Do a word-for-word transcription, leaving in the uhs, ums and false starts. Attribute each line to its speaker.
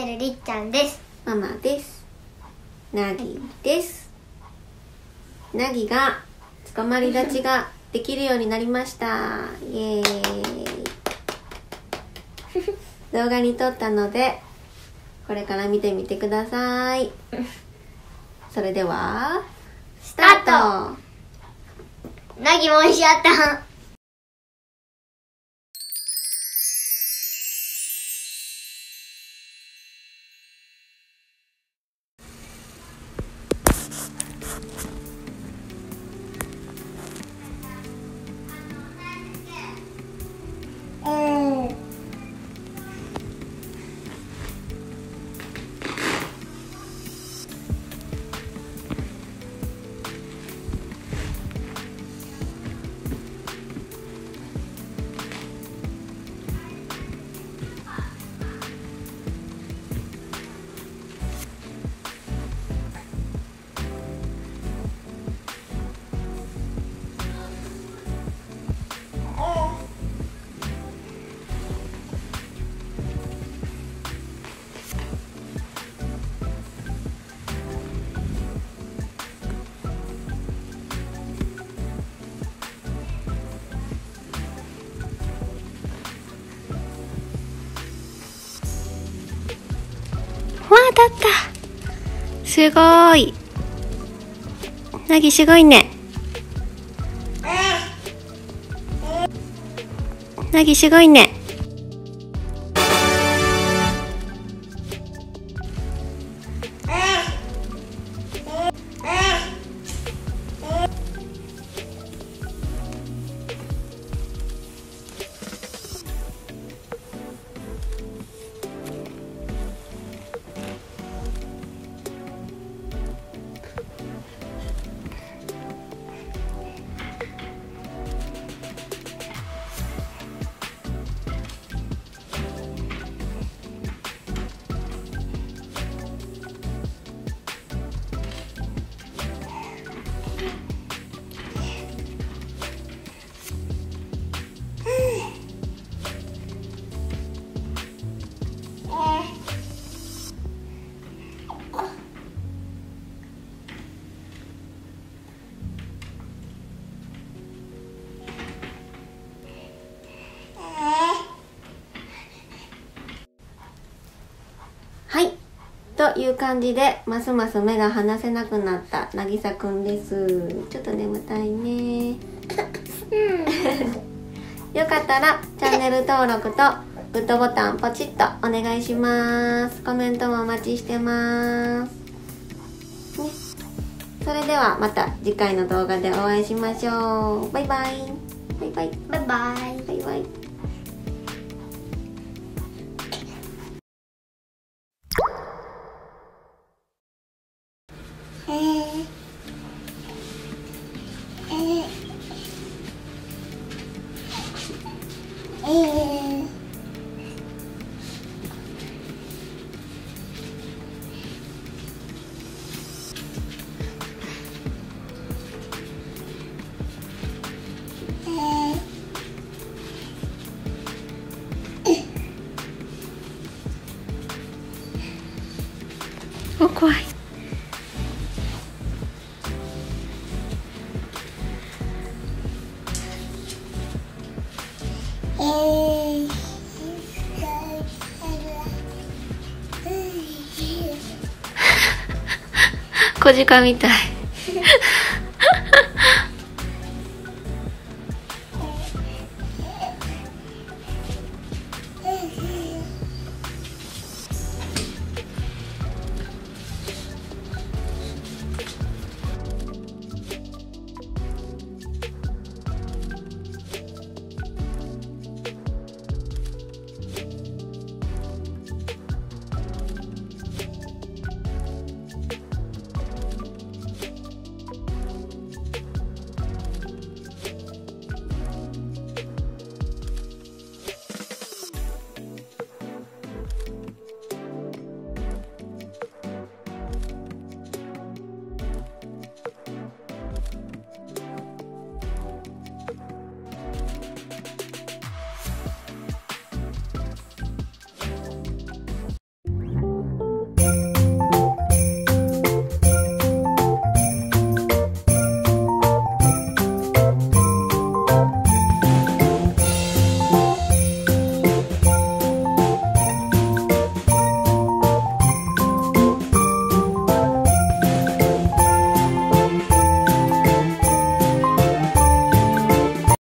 Speaker 1: るりっちゃんです。
Speaker 2: ママです。なぎです。なぎがつかまり立ちができるようになりました。イエーイ。動画に撮ったのでこれから見てみてください。それではスタート。
Speaker 1: なぎもしちゃった。
Speaker 2: わあ、だった。すごーい。なぎすごいね。なぎすごいね。はい、という感じでますます目が離せなくなったなぎさくんです。ちょっと眠たいね。よかったらチャンネル登録とグッドボタンポチッとお願いします。コメントもお待ちしてます、ね、それではまた次回の動画でお会いしましょう。バイバイバイバイ
Speaker 1: バイバイ
Speaker 2: バイバイ。
Speaker 1: えーえーえー
Speaker 2: お、怖い。
Speaker 1: えー
Speaker 2: 小鹿みたい。